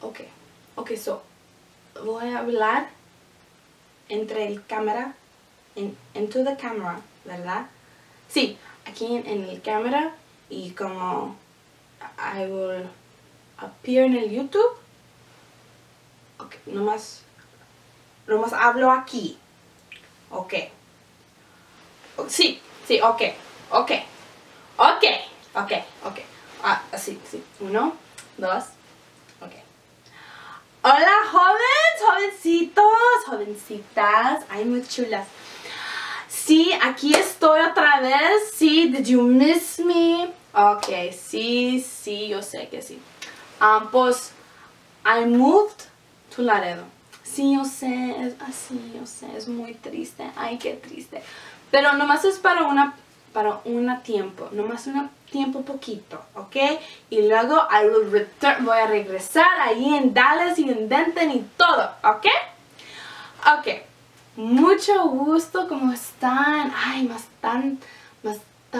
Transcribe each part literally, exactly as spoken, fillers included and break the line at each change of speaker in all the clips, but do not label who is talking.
Ok. Ok, so. Voy a hablar entre el cámara. In, into the camera, ¿verdad? Sí, aquí en, en el cámara. Y como I will appear en el YouTube. Ok, nomás. Nomás hablo aquí. Ok. Sí, sí, ok. Ok. Ok. Ok, ok. Ah, así, sí. Uno, dos. Ok. Hola, jóvenes, jovencitos, jovencitas. Ay, muy chulas. Sí, aquí estoy otra vez. Sí, did you miss me? Ok, sí, sí, yo sé que sí. Um, pues, I moved to Laredo. Sí, yo sé, es así, yo sé, es muy triste. Ay, qué triste. Pero nomás es para una, para un tiempo, nomás un tiempo poquito, ¿ok? Y luego I will return, voy a regresar ahí en Dallas y en Denton y todo, ¿ok? Ok. Mucho gusto, ¿cómo están? Ay, más tan, más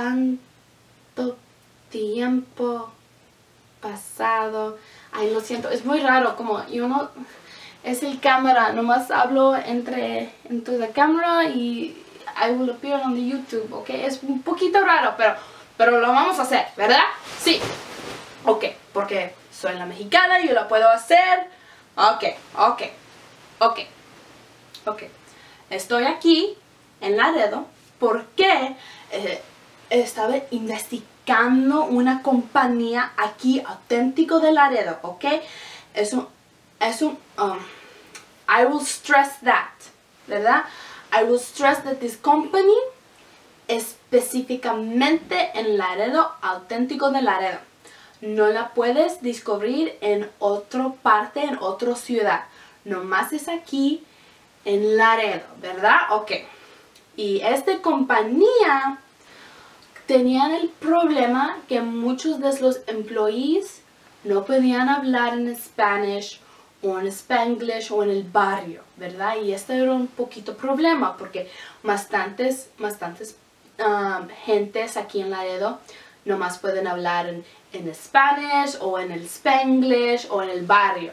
tanto tiempo pasado. Ay, lo siento, es muy raro, como yo no, es el cámara, nomás hablo entre, entre la cámara y I will appear on the YouTube, ¿ok? Es un poquito raro, pero, pero lo vamos a hacer, ¿verdad? Sí. Ok, porque soy la mexicana y yo lo puedo hacer. Ok, ok, ok, ok. Estoy aquí en Laredo porque eh, estaba investigando una compañía aquí auténtico de Laredo, ¿ok? Es un, es un, um, I will stress that, ¿verdad? I will stress that this company específicamente en Laredo, auténtico de Laredo. No la puedes descubrir en otra parte, en otra ciudad. Nomás es aquí en Laredo, ¿verdad? Ok. Y esta compañía tenían el problema que muchos de los employees no podían hablar en Spanish o en Spanglish o en el barrio, ¿verdad? Y este era un poquito problema porque bastantes, bastantes um, gentes aquí en Laredo nomás pueden hablar en, en Spanish o en el Spanglish o en el barrio.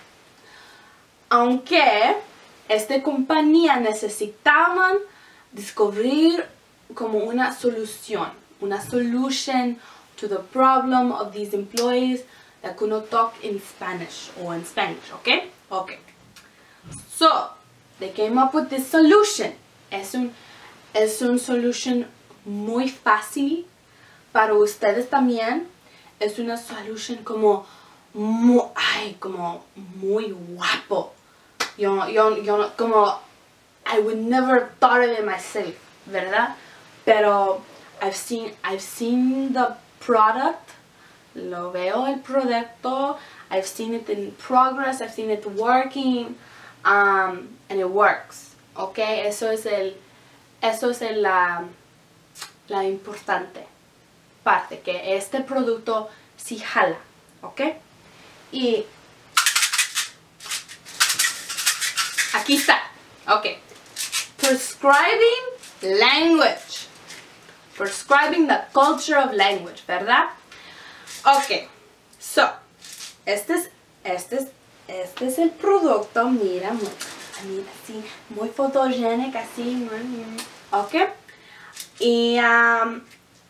Aunque esta compañía necesitaban descubrir como una solución, una solution to the problem of these employees that could not talk in Spanish or in Spanish, okay? Okay. So, they came up with this solution. Es un, es un solution muy fácil para ustedes también. Es una solution como muy, ay, como muy guapo. Yo, yo, yo, como, I would never thought of it myself, ¿verdad? Pero I've seen, I've seen the product, lo veo el producto, I've seen it in progress, I've seen it working, um, and it works, ¿ok? Eso es el, eso es el, la, la importante parte, que este producto sí jala, ¿ok? Y aquí está, ok. Prescribing language. Prescribing the culture of language, ¿verdad? Ok. So, este es, este es, este es el producto. Mira, muy, mira, así, muy photogenic, así. Muy, ok. Y, um,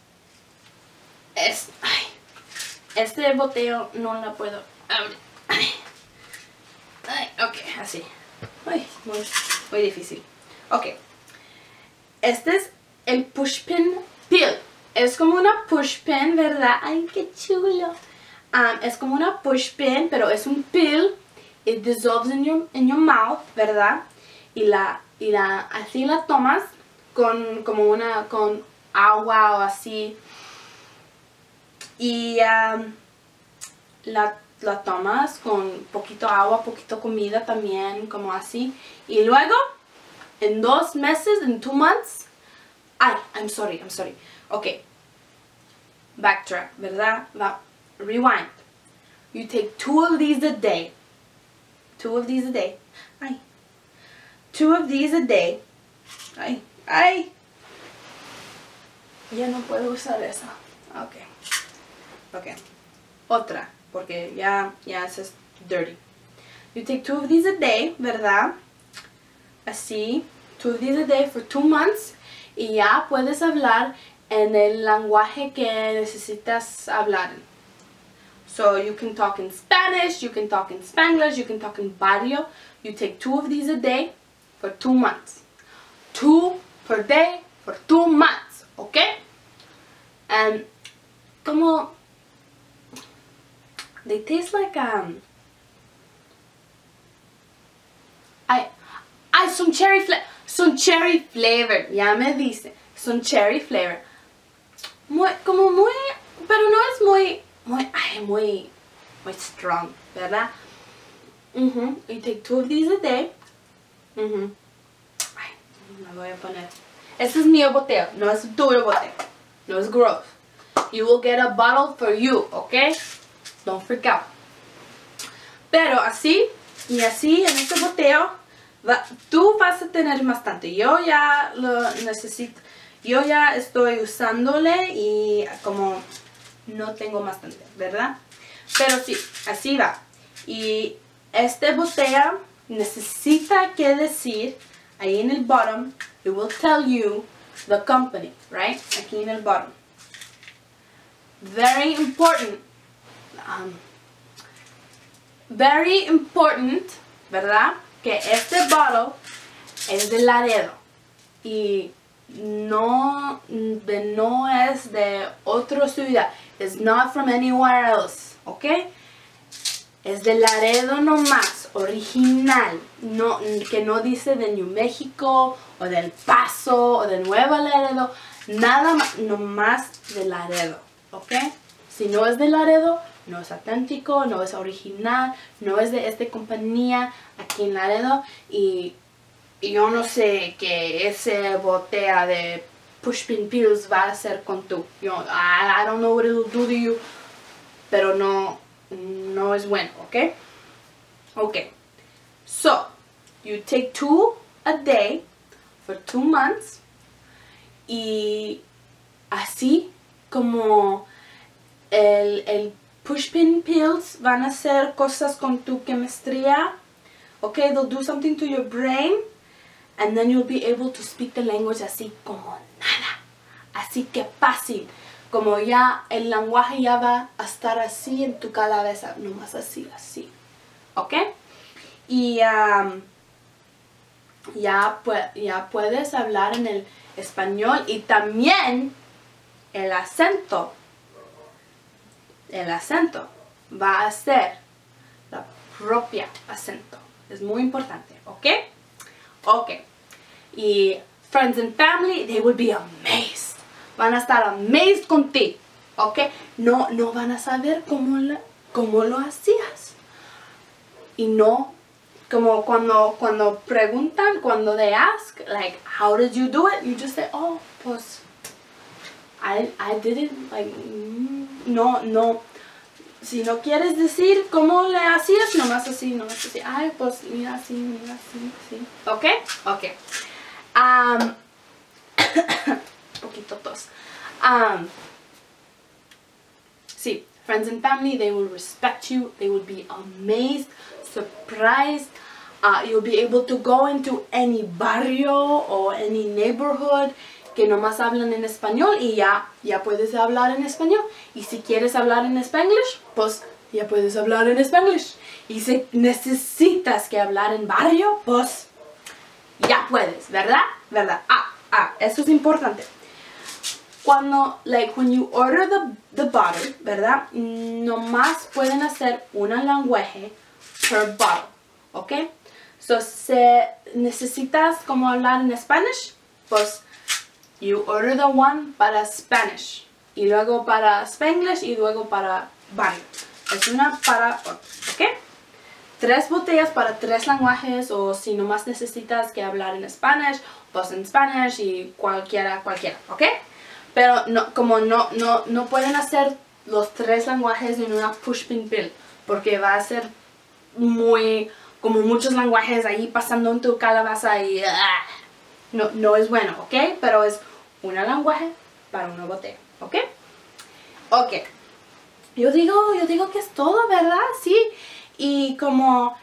es, ay, este boteo no la puedo abrir. Ay, ay, ok, así. Ay, muy, muy difícil. Ok. Este es el pushpin pill. Es como una pushpin, ¿verdad? Ay, qué chulo. Um, es como una pushpin, pero es un pill. It dissolves in your, in your mouth, ¿verdad? Y la, y la, así la tomas con, como una, con agua o así. Y um, la, la tomas con poquito agua, poquito comida también, como así. Y luego, en dos meses, en two months, ay, I'm sorry, I'm sorry. Ok, backtrack, ¿verdad? Va, rewind. You take two of these a day. Two of these a day. Ay. Two of these a day. Ay, ay. Ya no puedo usar esa. Ok. Ok. Otra, porque ya, ya es dirty. You take two of these a day, ¿verdad? Así, two of these a day for two months. Y ya puedes hablar en el lenguaje que necesitas hablar. So you can talk in Spanish, you can talk in Spanglish, you can talk in Barrio. You take two of these a day for two months. Two per day for two months, okay? And como they taste like um I I some cherry flavor, some cherry flavored. Ya me dice, son cherry flavor. Muy como muy, pero no es muy muy ay, muy muy strong, ¿verdad? Mhm. You take two of these a day. Mhm. Ay, me voy a poner. Este es mi boteo, no es tu boteo. No es gross. You will get a bottle for you, okay? Don't freak out. Pero así y así en este boteo, va, tú vas a tener bastante. Yo ya lo necesito. Yo ya estoy usándole y como no tengo bastante, ¿verdad? Pero sí, así va. Y este botella necesita que decir ahí en el bottom, it will tell you the company, right? Aquí en el bottom. Very important. Um, very important, ¿verdad? Que este bottle es de Laredo. Y no, de, no es de otra ciudad. It's not from anywhere else, ¿ok? Es de Laredo nomás, original. No, que no dice de New Mexico, o del Paso, o de Nueva Laredo. Nada más, nomás de Laredo, ¿ok? Si no es de Laredo, no es auténtico, no es original, no es de esta compañía aquí en Laredo. Y, y yo no sé qué ese botella de Pushpin Pills va a hacer con tú. Yo, I, I don't know what it will do to you, pero no, no es bueno, ¿ok? Ok. So, you take two a day for two months. Y así como el, el Pushpin Pills van a hacer cosas con tu chemistría. Okay, they'll do something to your brain. And then you'll be able to speak the language así como nada. Así que fácil. Como ya el lenguaje ya va a estar así en tu cabeza. Nomás así, así. ¿Ok? Y um, ya, pu ya puedes hablar en el español. Y también el acento. El acento va a ser la propia acento. Es muy importante. ¿Ok? Ok. Y friends and family, they will be amazed. Van a estar amazed contigo. ¿Ok? No, no van a saber cómo, la, cómo lo hacías. Y no, como cuando, cuando preguntan, cuando they ask, like, how did you do it? You just say, oh, pues, I, I did it, like, mm, no, no. Si no quieres decir cómo le hacías, nomás así, nomás así. Ay, pues mira así, mira así, así. ¿Ok? Ok. Um, poquito tos. Um, sí, friends and family, they will respect you. They will be amazed, surprised. Uh, you'll be able to go into any barrio or any neighborhood que nomás hablan en español y ya, ya puedes hablar en español. Y si quieres hablar en Spanglish, pues ya puedes hablar en Spanglish. Y si necesitas que hablar en barrio, pues ya puedes, ¿verdad? ¿Verdad? Ah, ah, eso es importante. Cuando, like, when you order the, the bottle, ¿verdad? Nomás pueden hacer una lenguaje per bottle, ¿ok? So, si necesitas como hablar en Spanish, pues you order the one para Spanish, y luego para Spanglish, y luego para barrio. Es una para otro, ¿ok? Tres botellas para tres lenguajes, o si nomás necesitas que hablar en Spanish, pues en Spanish, y cualquiera, cualquiera, ¿ok? Pero no, como no, no, no pueden hacer los tres lenguajes en una Pushpin Pill, porque va a ser muy, como muchos lenguajes ahí pasando en tu calabaza y uh, no, no es bueno, ¿ok? Pero es un lenguaje para una botella, ¿ok? Ok. Yo digo, yo digo que es todo, ¿verdad? Sí. Y como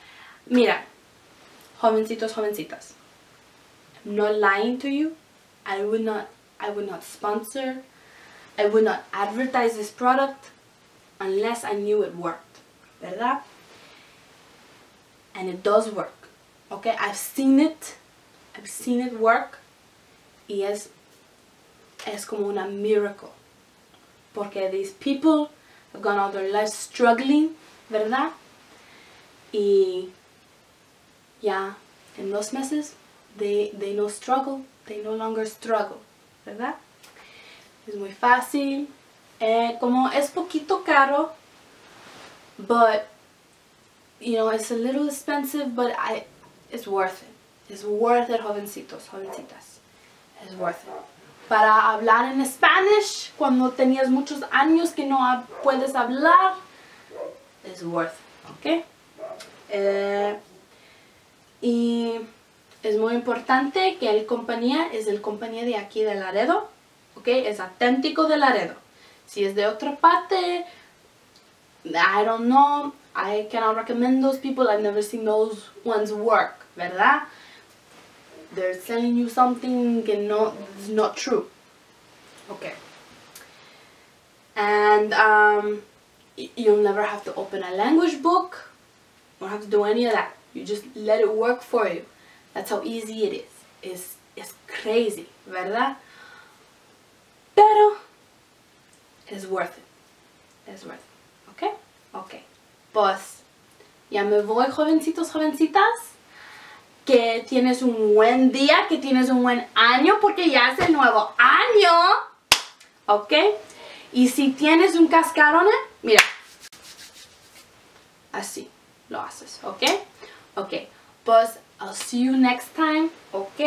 Mira, jovencitos, jovencitas, I'm not lying to you. I would not, I would not sponsor, I would not advertise this product unless I knew it worked, ¿verdad? And it does work, okay? I've seen it, I've seen it work, y es, es como una miracle, porque these people have gone all their lives struggling, ¿verdad? Y ya en dos meses, they, they no struggle, they no longer struggle, ¿verdad? Es muy fácil, eh, como es poquito caro, but you know, it's a little expensive, but I, it's worth it. It's worth it, jovencitos, jovencitas. It's worth it. Para hablar en Spanish, cuando tenías muchos años que no ha puedes hablar, it's worth it, ¿ok? Eh, y es muy importante que el compañía es el compañía de aquí de Laredo, ¿ok? Es auténtico de Laredo. Si es de otra parte, I don't know. I cannot recommend those people. I've never seen those ones work, ¿verdad? They're selling you something que no, is not true. Okay. And um, you'll never have to open a language book. You don't have to do any of that. You just let it work for you. That's how easy it is. It's, it's crazy, ¿verdad? Pero it's worth it. It's worth it. Okay? Okay. Pues ya me voy, jovencitos, jovencitas. Que tienes un buen día, que tienes un buen año, porque ya es el nuevo año. ¿Ok? Y si tienes un cascarón, mira. Así lo haces, ¿ok? Ok. Pues I'll see you next time, ¿ok?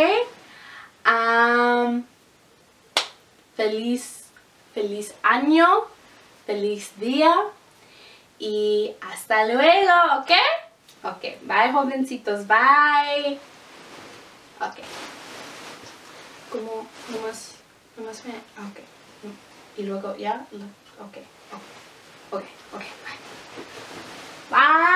Um, feliz, feliz año, feliz día. Y hasta luego, ¿ok? Ok, bye, jovencitos, bye. Ok. Como, nomás, nomás me, ok. Y luego, ya, ok, ok, ok, ok, bye. Bye.